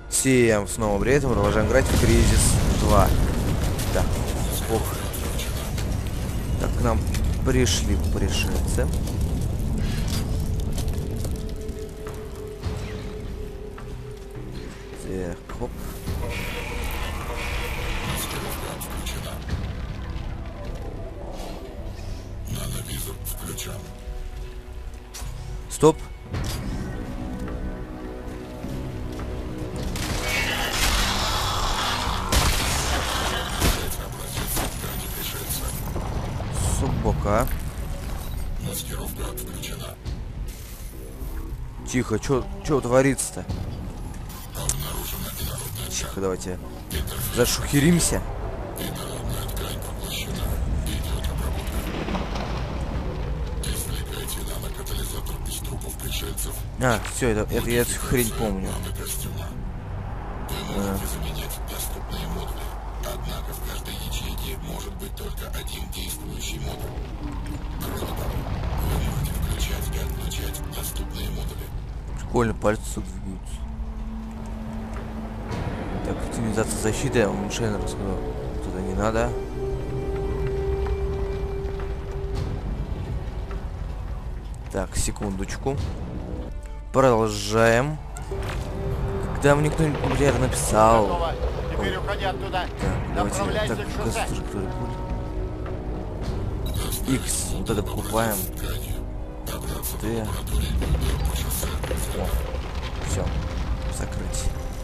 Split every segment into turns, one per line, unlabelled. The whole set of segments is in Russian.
Всем снова привет, мы продолжаем играть в Кризис 2. Так, ох. Так, к нам пришли пришельцы. Так, хоп.
Нановизор включен.
Стоп. Собака.
Маскировка отключена.
Тихо, чё творится-то?
Обнаружена инородная
Тихо, давайте зашухеримся.
инородная ткань поглощена. Идет обработка. Извлекайте нанокатализатор из трупов пришельцев.
А, все, это я эту хрень помню.
Нанокостюма. Вы можете заменять доступные модули. Однако в каждой ячейке может быть только один действующий модуль. Кроме того, вы можете включать и отключать доступные модули.
Прикольно, пальцы двигаются. Так, оптимизация защиты, уменьшение расхода. Туда не надо. Так, секундочку. Продолжаем. Когда мне кто-нибудь, например, написал.
Готово. Теперь уходи оттуда.
Так, давайте
Направляйся
так,
к шоссе.
структуры пуль. X, вот это покупаем. Т. Все. Закрыть.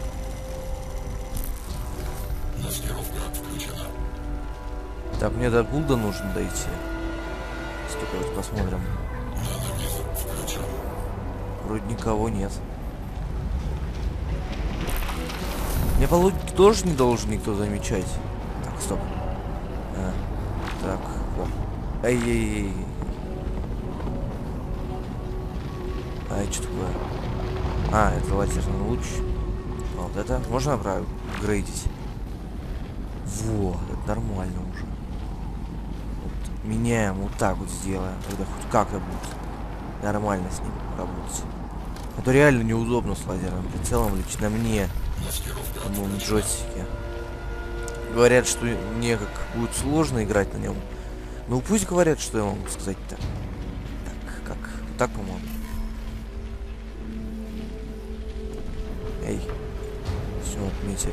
Маскировка отключена.
Так, мне до Гулда нужно дойти. Столько вот посмотрим.
Нановизор включен.
Вроде никого нет. Мне по логике тоже не должен никто замечать. Так, стоп. Так, о. Ай-яй-яй. Ай, что такое? А, это лазерный луч. А вот это можно апгрейдить? Вот, это нормально уже. Вот, меняем, вот так вот сделаем. Тогда хоть как-то будет нормально с ним работать. А то реально неудобно с лазерным прицелом лично мне.
Маскировка
На моем джойстике. Говорят, что мне как будет сложно играть на нем. Ну пусть говорят, что я могу сказать-то. Так, как? Вот так, по-моему. Эй. Все отметили.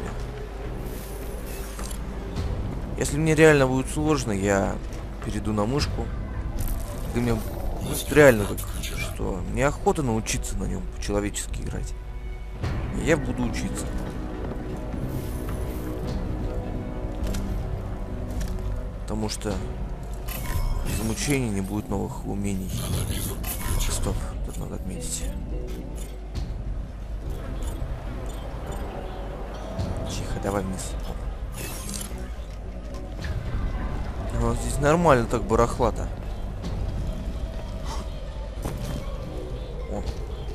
Если мне реально будет сложно, я перейду на мышку. Ты мне будет реально так, что мне охота научиться на нем по-человечески играть. И я буду учиться. Потому что без мучений не будет новых умений. Стоп, тут надо отметить. Тихо, давай вниз. Ну, здесь нормально так барахлата. О.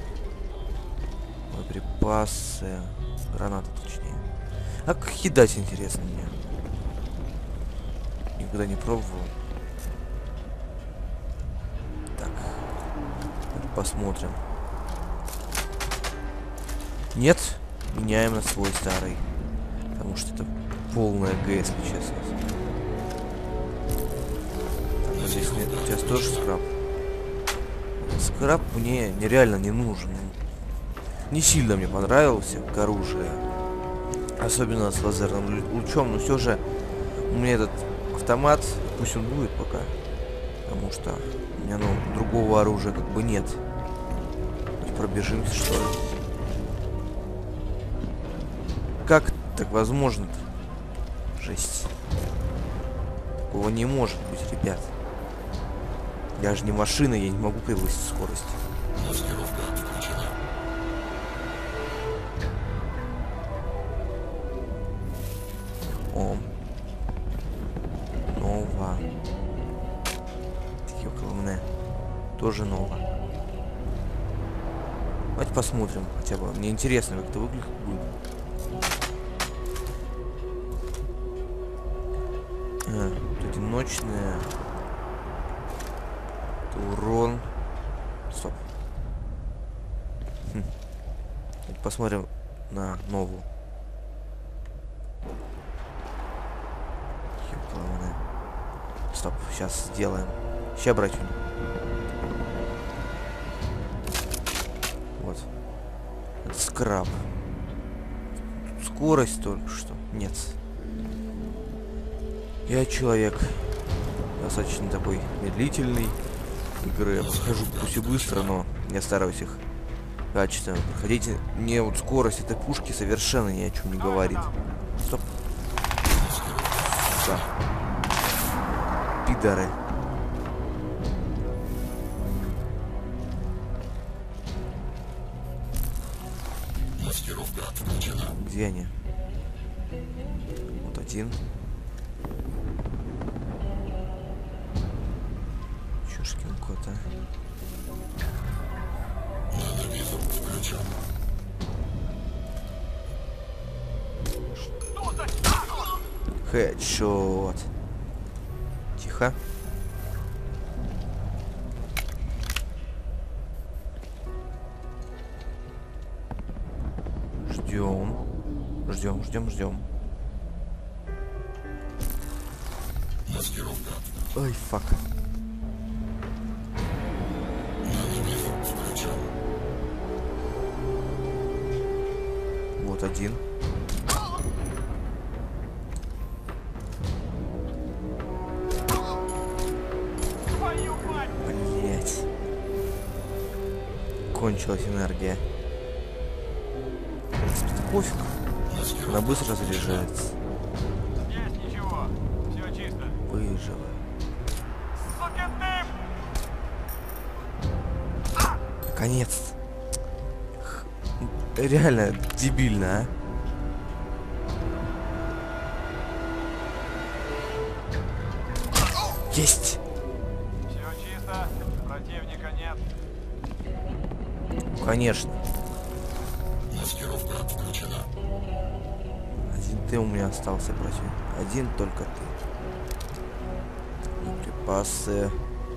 Боеприпасы. Гранаты, точнее. А как кидать, интересно мне. Никогда не пробовал. Так. Посмотрим. Нет. Меняем на свой старый. Потому что это полная Г, если честно. Так, а здесь нет. Сейчас тоже скраб. Скраб мне нереально не нужен. Не сильно мне понравился как оружие. Особенно с лазерным лучом. Но все же у меня этот автомат, пусть он будет пока. Потому что у меня другого оружия как бы нет. Пробежимся, что ли. Как так возможно-то? Жесть. Такого не может быть, ребят. Я же не машина, я не могу превысить скорость.
Маскировка отключена.
О. Нова. Такі около мене. Тоже нова. Давайте посмотрим хотя бы. Мне интересно, как это выглядит будет. Тут одиночные. Это урон. Стоп. Посмотрим, на новую. Ёпта. Стоп, сейчас сделаем. Ща, братюнь. Вот. Это скраб. Тут скорость только что. Нет. Я человек достаточно такой медлительный. Игры я прохожу пусть и быстро, но я стараюсь их качественно проходить. Мне вот скорость этой пушки совершенно ни о чем не говорит. Стоп. Да. Пидоры.
Маскировка отключена.
Где они? Вот один. Чушкин кот, а?
Нановизор включен.
Хедшот. Тихо. Ждем. Ждем, ждем, ждем.
Маскировка.
Ой, фак.
Нановизор включен.
Вот один. Блять. Кончилась энергия. Пофиг. Она быстро заряжается.
Есть ничего. Все чисто.
Выжила.
Сукин ты!
Наконец. Реально дебильно, а? Есть!
Все чисто. Противника нет.
Конечно.
Маскировка отключена.
Один ты у меня остался, против. Один только ты. И припасы.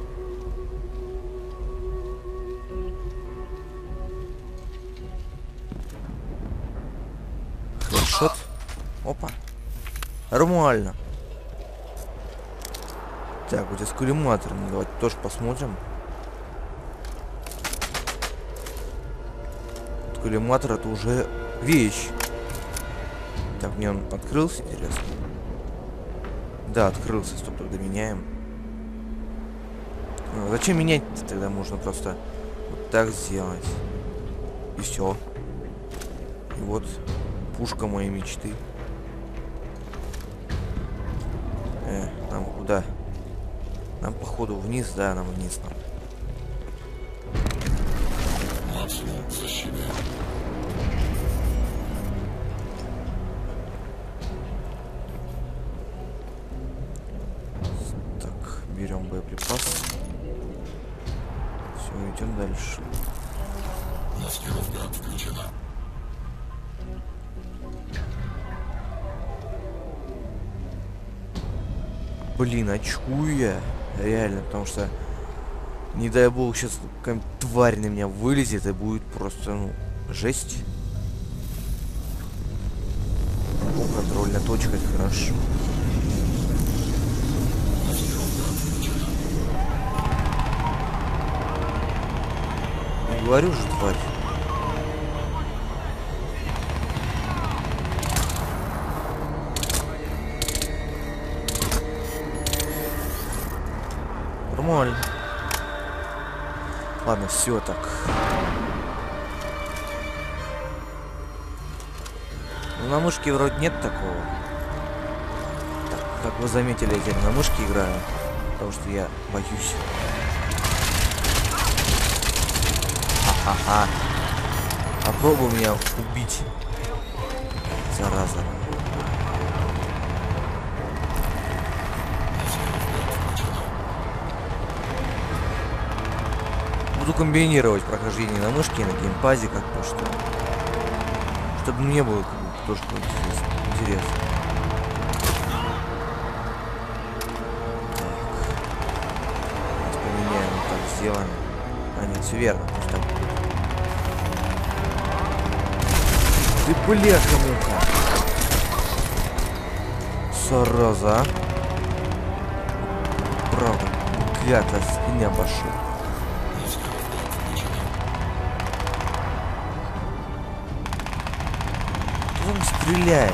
Хедшот. Опа. Нормально. Так, вот здесь коллиматор. Давайте тоже посмотрим. Коллиматор — это уже вещь. Так, мне он открылся, интересно? Да, открылся. Стоп, тогда меняем. Ну, зачем менять -то? Тогда можно просто вот так сделать. И все. И вот пушка моей мечты. Нам куда? Нам походу вниз, да, нам вниз нам.
Максимум защиты.
Так, берем боеприпас. Все, идем дальше.
Маскировка отключена.
Блин, очкую я. Реально, потому что, не дай бог, сейчас какая-нибудь тварь на меня вылезет и будет просто, ну, жесть. О, контрольная точка, это хорошо. Не говорю же, тварь. Нормально. Ладно, все так. Ну, на мышке вроде нет такого. Так, как вы заметили, я теперь на мышке играю, потому что я боюсь. Ха-ха-ха. Попробуй меня убить. Зараза. Буду комбинировать прохождение на мышке и на геймпаде, как бы, чтобы мне было тоже интересно. Так. Поменяем, вот так сделаем. А нет, все верно. Ты Ты бляха-муха. Зараза. Правда, гад от спины обошел. Кто там стреляет?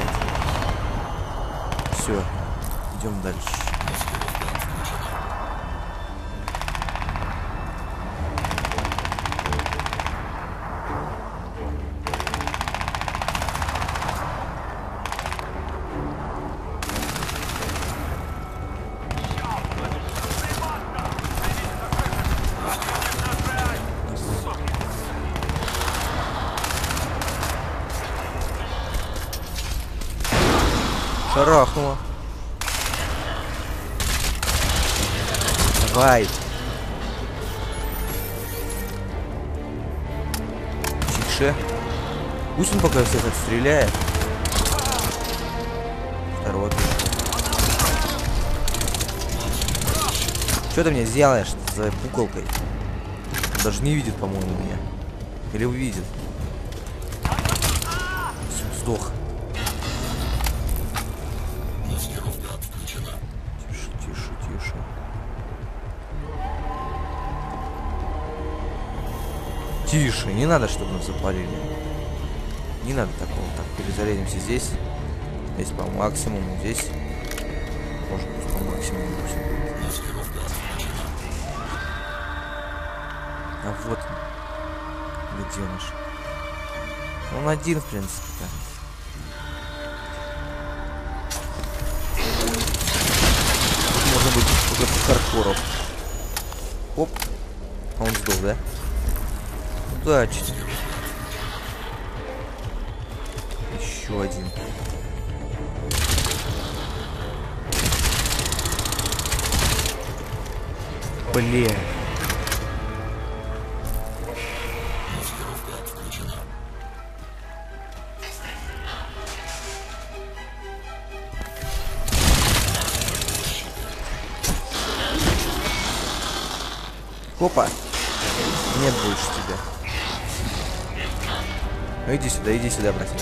Все, идем дальше. Шарахнуло. Давай. Тише. Пусть он пока всех отстреляет. Второй. Что ты мне сделаешь за пуколкой? Он даже не видит, по-моему, меня. Или увидит. Все, сдох. Тише, тише, тише. Тише, не надо, чтобы нас запалили. Не надо такого. Так, перезарядимся здесь. Здесь по максимуму, здесь. Может быть, по максимуму все будет. А вот гаденыш. Он один, в принципе-то. Тут можно быть только хардкоров. Оп. А он сдох, да? Удачно. Еще один. Блин. Опа. Нет больше тебя. Ну иди сюда, братик.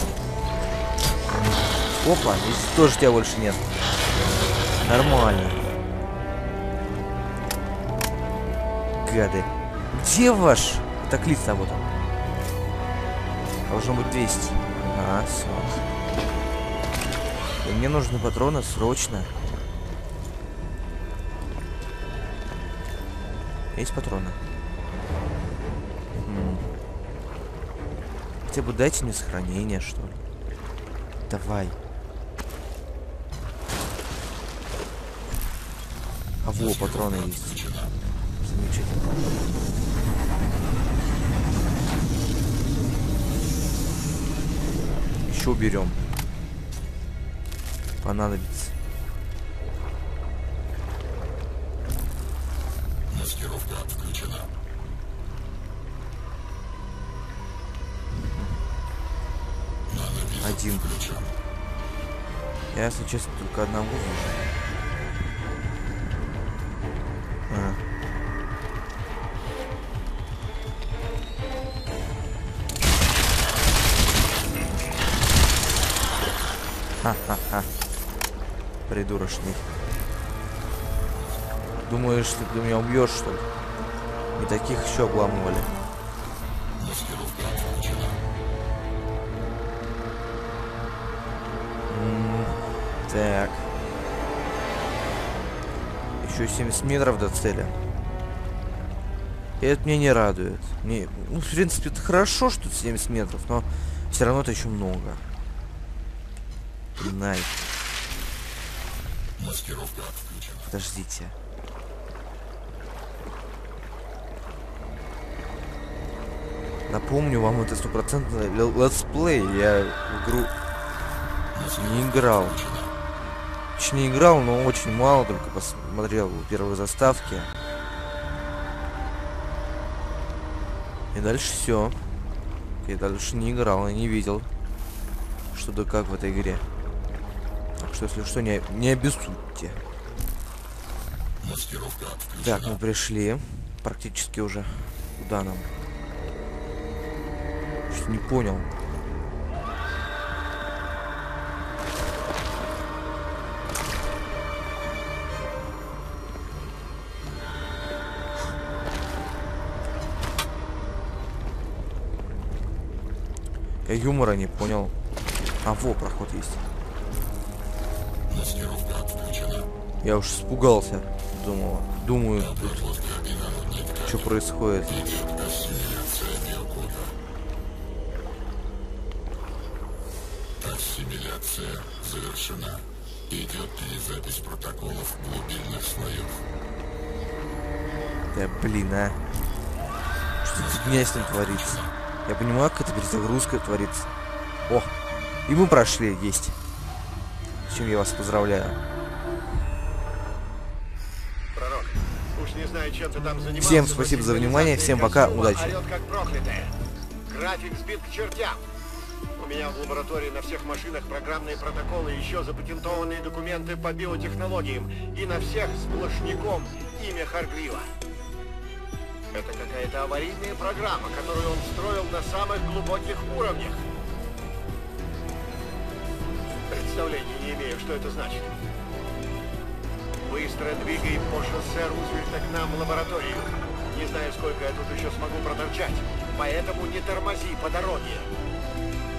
Опа, здесь тоже тебя больше нет. Нормально. Гады. Где ваш катаклизм работал? Должно быть 200. Ага, все. И мне нужны патроны срочно. Есть патроны? Хотя бы дайте мне сохранение, что ли. Давай. А во, патроны есть. Замечательно. Еще берем. Понадобится.
Маскировка включена.
Один ключ. Я, если честно, только одного вижу. Ха-ха-ха. Придурочный. Думаешь, ты меня убьешь, что ли? И таких еще обламывали. Так. Еще 70 метров до цели. И это меня не радует. Ну, в принципе, это хорошо, что 70 метров, но все равно это еще много. Най.
Маскировка отключена.
Подождите. Напомню вам, это стопроцентный летсплей. Я в игру не играл. Точнее, играл, но очень мало, только посмотрел первые заставки. И дальше все. Я дальше не играл и не видел, что да как в этой игре. Так что, если что, не обессудьте. Так, мы пришли. Практически уже. Куда нам? Что не понял. Я юмора не понял. А, во, проход есть.
Маскировка отключена.
Я уж испугался. Думаю, тут
После обмена нет.
что происходит.
Идет ассимиляция биокода. Ассимиляция завершена. Идет перезапись протоколов глубинных слоев.
Да блин, а. Что фигня с ним творится? Я понимаю, как это перезагрузка творится. О, и мы прошли, есть. С чем я вас поздравляю.
Пророк, уж не знаю, чем ты там занимался.
Всем
но
спасибо за
синхронизация
внимание, всем пока,
костюма
удачи.
орёт как проклятая. График сбит к чертям. У меня в лаборатории на всех машинах программные протоколы, еще запатентованные документы по биотехнологиям. И на всех сплошняком имя Харгрива. Это какая-то аварийная программа, которую он строил на самых глубоких уровнях. Представления не имею, что это значит. Быстро двигай по шоссе Рузвельта к нам в лабораторию. Не знаю, сколько я тут еще смогу проторчать, поэтому не тормози по дороге.